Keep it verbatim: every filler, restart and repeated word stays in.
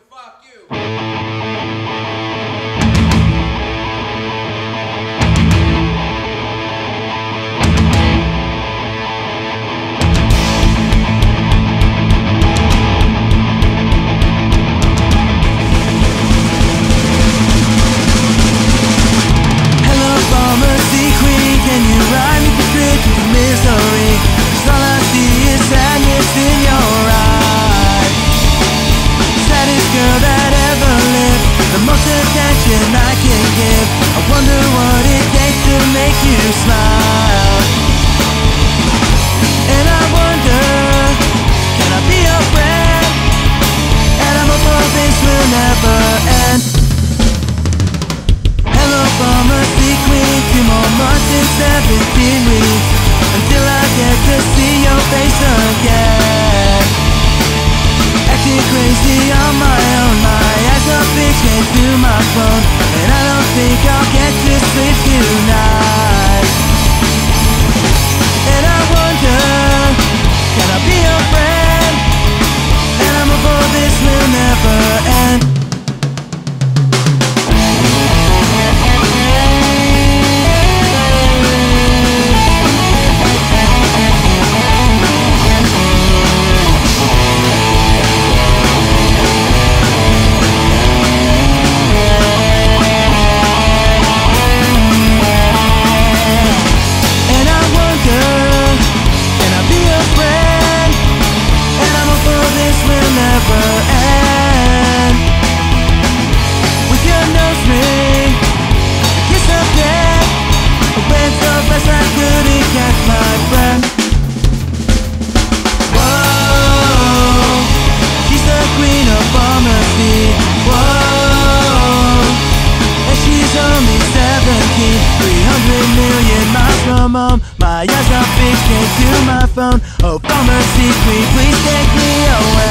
fuck you. I can give. I wonder what it takes to make you smile. And I wonder, can I be your friend? And I'm hopeful this will never end. Hello pharmacy queen, two more months and seventeen weeks until I get to see your face again. Acting crazy on my own, my eyes are fixed to my phone, and I don't think I'll get to sleep tonight. And I wonder, can I be your friend? And I'm hopeful this will never end. Home. My eyes are fixed to my phone. Oh, pharmacy queen, please take me away.